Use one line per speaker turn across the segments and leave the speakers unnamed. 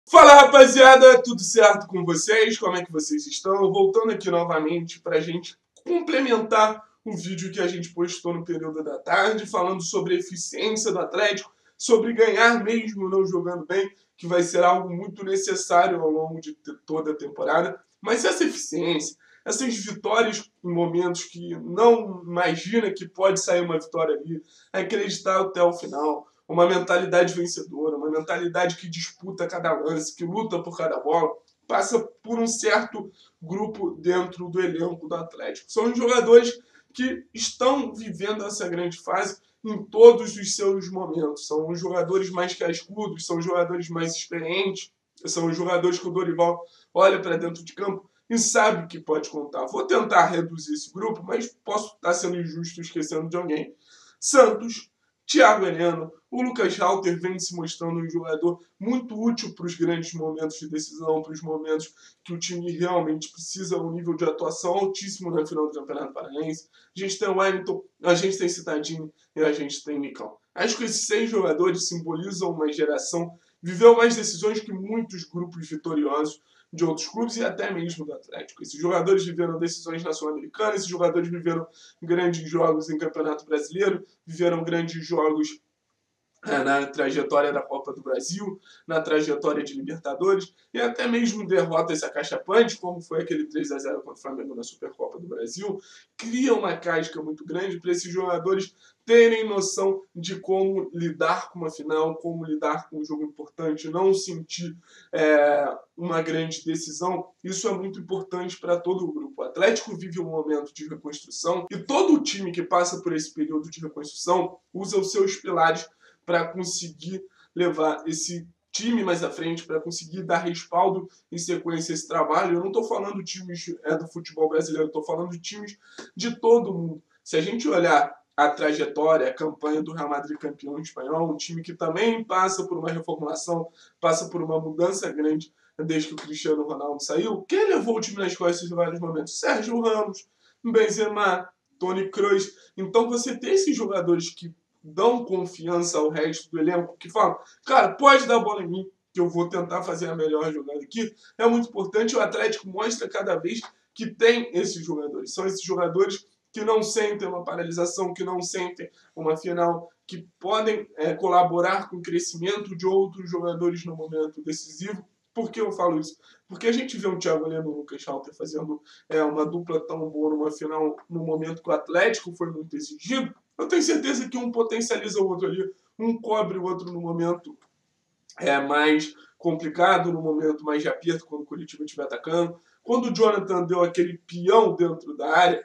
Fala, rapaziada, tudo certo com vocês? Como é que vocês estão? Voltando aqui novamente para a gente complementar o vídeo que a gente postou no período da tarde, falando sobre a eficiência do Atlético, sobre ganhar mesmo não jogando bem, que vai ser algo muito necessário ao longo de toda a temporada. Mas essa eficiência, essas vitórias em momentos que não imagina que pode sair uma vitória ali, acreditar até o final, uma mentalidade vencedora, uma mentalidade que disputa cada lance, que luta por cada bola, passa por um certo grupo dentro do elenco do Atlético. São os jogadores que estão vivendo essa grande fase em todos os seus momentos. São os jogadores mais cascudos, são os jogadores mais experientes, são os jogadores que o Dorival olha para dentro de campo e sabe que pode contar. Vou tentar reduzir esse grupo, mas posso estar sendo injusto esquecendo de alguém. Santos, Thiago Heleno, o Lucas Halter vem se mostrando um jogador muito útil para os grandes momentos de decisão, para os momentos que o time realmente precisa, um nível de atuação altíssimo na final do Campeonato Paranaense. A gente tem o Wellington, a gente tem Citadini e a gente tem Nicão. Acho que esses 6 jogadores simbolizam uma geração que viveu mais decisões que muitos grupos vitoriosos de outros clubes e até mesmo do Atlético. Esses jogadores viveram decisões na Sul-Americana, esses jogadores viveram grandes jogos em Campeonato Brasileiro, viveram grandes jogos na trajetória da Copa do Brasil, na trajetória de Libertadores e até mesmo derrotas acachapantes, como foi aquele 3-0 contra o Flamengo na Supercopa do Brasil, cria uma casca muito grande para esses jogadores terem noção de como lidar com uma final, como lidar com um jogo importante, não sentir uma grande decisão. Isso é muito importante para todo o grupo. O Atlético vive um momento de reconstrução e todo o time que passa por esse período de reconstrução usa os seus pilares para conseguir levar esse time mais à frente, para conseguir dar respaldo em sequência a esse trabalho. Eu não estou falando de times do futebol brasileiro, estou falando de times de todo mundo. Se a gente olhar a trajetória, a campanha do Real Madrid campeão espanhol, um time que também passa por uma reformulação, passa por uma mudança grande desde que o Cristiano Ronaldo saiu. Quem levou o time nas costas em vários momentos? Sérgio Ramos, Benzema, Toni Kroos. Então você tem esses jogadores que dão confiança ao resto do elenco, que falam, cara, pode dar a bola em mim, que eu vou tentar fazer a melhor jogada aqui. É muito importante, o Atlético mostra cada vez que tem esses jogadores. São esses jogadores que não sentem uma paralisação, que não sentem uma final, que podem colaborar com o crescimento de outros jogadores no momento decisivo. Por que eu falo isso? Porque a gente vê o Thiago Heleno e o Lucas Halter fazendo uma dupla tão boa numa final, no momento que o Atlético foi muito exigido. Eu tenho certeza que um potencializa o outro ali, um cobre o outro no momento mais complicado, no momento mais de aperto, quando o Coritiba estiver atacando. Quando o Jonathan deu aquele peão dentro da área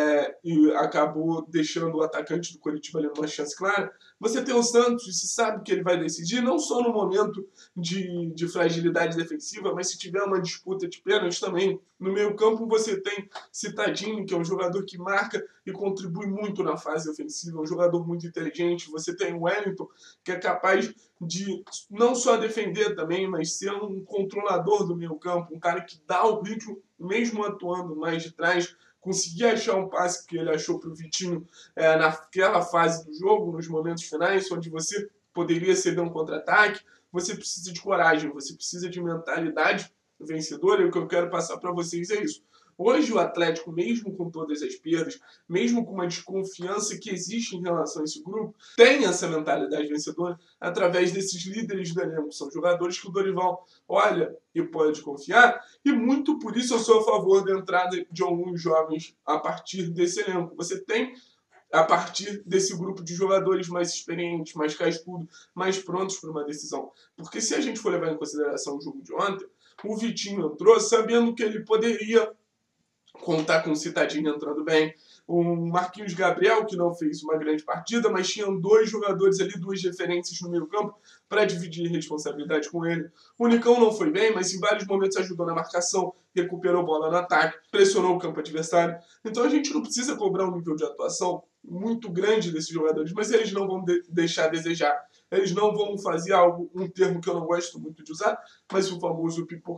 e acabou deixando o atacante do Coritiba ali numa chance clara, você tem o Santos e se sabe que ele vai decidir, não só no momento de fragilidade defensiva, mas se tiver uma disputa de pênalti também. No meio campo você tem Citadini, que é um jogador que marca e contribui muito na fase ofensiva, um jogador muito inteligente. Você tem o Wellington, que é capaz de não só defender também, mas ser um controlador do meio campo, um cara que dá o ritmo, mesmo atuando mais de trás, conseguir achar um passe que ele achou para o Vitinho naquela fase do jogo, nos momentos finais, onde você poderia ceder um contra-ataque. Você precisa de coragem, você precisa de mentalidade vencedora, e o que eu quero passar para vocês é isso. Hoje o Atlético, mesmo com todas as perdas, mesmo com uma desconfiança que existe em relação a esse grupo, tem essa mentalidade vencedora através desses líderes do elenco. São jogadores que o Dorival olha e pode confiar, e muito por isso eu sou a favor da entrada de alguns jovens a partir desse elenco. Você tem a partir desse grupo de jogadores mais experientes, mais cascudos, mais prontos para uma decisão. Porque se a gente for levar em consideração o jogo de ontem, o Vitinho entrou sabendo que ele poderia contar com o Citadini entrando bem, o Marquinhos Gabriel, que não fez uma grande partida, mas tinha 2 jogadores ali, 2 referências no meio campo para dividir responsabilidade com ele. O Nicão não foi bem, mas em vários momentos ajudou na marcação, recuperou bola no ataque, pressionou o campo adversário. Então a gente não precisa cobrar um nível de atuação muito grande desses jogadores, mas eles não vão deixar a desejar. Eles não vão fazer algo, um termo que eu não gosto muito de usar, mas o famoso pipocar.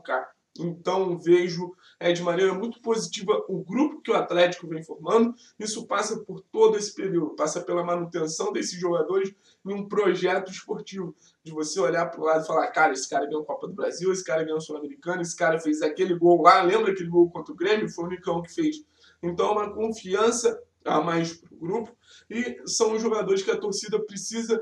Então vejo de maneira muito positiva o grupo que o Atlético vem formando. Isso passa por todo esse período, passa pela manutenção desses jogadores em um projeto esportivo. De você olhar para o lado e falar, cara, esse cara ganhou a Copa do Brasil, esse cara ganhou a Sul-Americana, esse cara fez aquele gol lá, lembra aquele gol contra o Grêmio? Foi o Nicão que fez. Então, uma confiança a mais para o grupo, e são os jogadores que a torcida precisa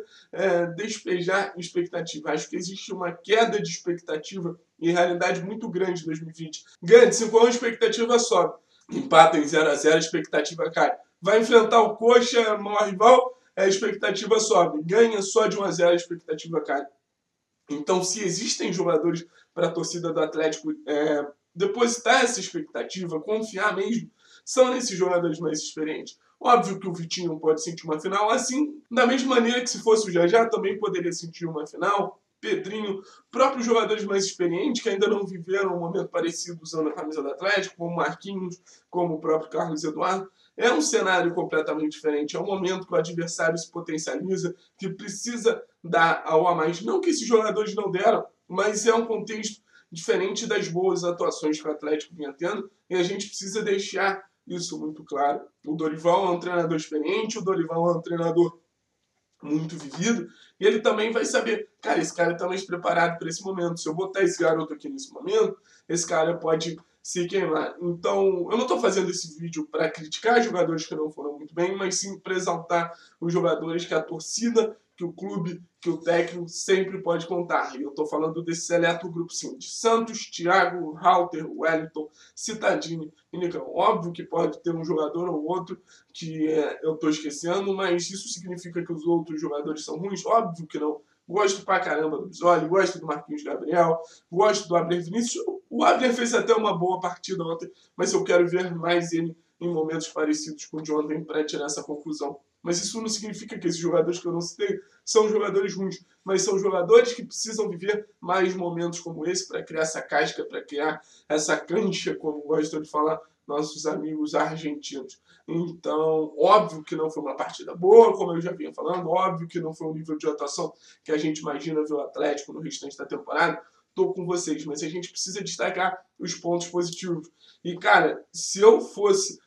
despejar expectativa. Acho que existe uma queda de expectativa e realidade muito grande em 2020. Ganha de 5 anos, a expectativa sobe. Empata em 0-0, a expectativa cai. Vai enfrentar o Coxa, maior rival, a expectativa sobe. Ganha só de 1-0, a expectativa cai. Então, se existem jogadores para a torcida do Atlético depositar essa expectativa, confiar mesmo, são nesses jogadores mais experientes. Óbvio que o Vitinho pode sentir uma final assim, da mesma maneira que se fosse o Jajá também poderia sentir uma final. Pedrinho, próprios jogadores mais experientes que ainda não viveram um momento parecido usando a camisa do Atlético, como Marquinhos, como o próprio Carlos Eduardo. É um cenário completamente diferente, é um momento que o adversário se potencializa, que precisa dar ao a mais. Não que esses jogadores não deram, mas é um contexto diferente das boas atuações que o Atlético vinha tendo, e a gente precisa deixar isso muito claro. O Dorival é um treinador experiente, o Dorival é um treinador muito vivido, e ele também vai saber, cara, esse cara está mais preparado para esse momento. Se eu botar esse garoto aqui nesse momento, esse cara pode se queimar. Então, eu não estou fazendo esse vídeo para criticar jogadores que não foram muito bem, mas sim para exaltar os jogadores que a torcida, que o clube, que o técnico sempre pode contar. E eu estou falando desse seleto grupo, sim, de Santos, Thiago, Halter, Wellington, Cittadini e Nicão. Óbvio que pode ter um jogador ou outro que eu estou esquecendo, mas isso significa que os outros jogadores são ruins? Óbvio que não. Gosto pra caramba do Bisoli, gosto do Marquinhos Gabriel, gosto do Abner Vinícius. O Abner fez até uma boa partida ontem, mas eu quero ver mais ele em momentos parecidos com o de ontem para tirar essa conclusão. Mas isso não significa que esses jogadores que eu não citei são jogadores ruins, mas são jogadores que precisam viver mais momentos como esse para criar essa casca, para criar essa cancha, como gostam de falar nossos amigos argentinos. Então, óbvio que não foi uma partida boa, como eu já vinha falando, óbvio que não foi um nível de atuação que a gente imagina ver o Atlético no restante da temporada. Estou com vocês, mas a gente precisa destacar os pontos positivos. E, cara, se eu fosse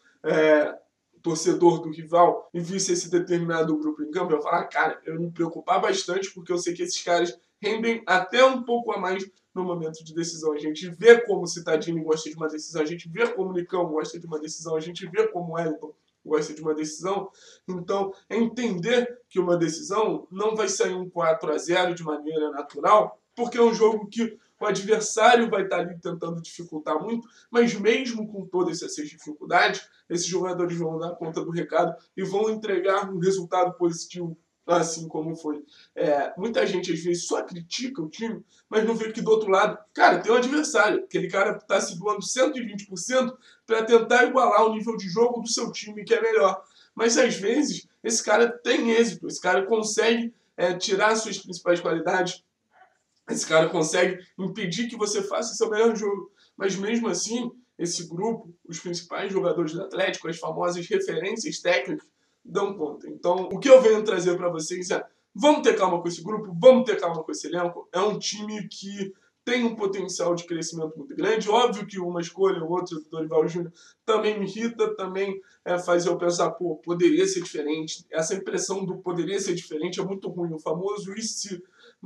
torcedor do rival e visse esse determinado grupo em campo, eu ia falar, cara, eu ia me preocupar bastante, porque eu sei que esses caras rendem até um pouco a mais no momento de decisão. A gente vê como o Cittadini gosta de uma decisão, a gente vê como o Nicão gosta de uma decisão, a gente vê como o Wellington gosta de uma decisão. Então, é entender que uma decisão não vai sair um 4-0 de maneira natural, porque é um jogo que o adversário vai estar ali tentando dificultar muito, mas mesmo com todas essas dificuldades, esses jogadores vão dar conta do recado e vão entregar um resultado positivo, assim como foi. Muita gente às vezes só critica o time, mas não vê que do outro lado, cara, tem um adversário. Aquele cara está se doando 120% para tentar igualar o nível de jogo do seu time, que é melhor. Mas às vezes esse cara tem êxito, esse cara consegue tirar suas principais qualidades, esse cara consegue impedir que você faça seu melhor jogo. Mas mesmo assim, esse grupo, os principais jogadores do Atlético, as famosas referências técnicas, dão conta. Então, o que eu venho trazer para vocês é: vamos ter calma com esse grupo, vamos ter calma com esse elenco. É um time que tem um potencial de crescimento muito grande. Óbvio que uma escolha ou outra do Dorival Júnior também me irrita, também faz eu pensar, pô, poderia ser diferente. Essa impressão do poderia ser diferente é muito ruim, o famoso e se.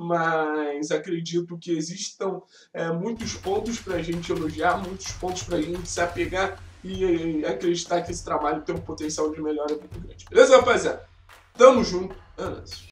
Mas acredito que existam muitos pontos para a gente elogiar, muitos pontos para a gente se apegar e acreditar que esse trabalho tem um potencial de melhora muito grande. Beleza, rapaziada? Tamo junto.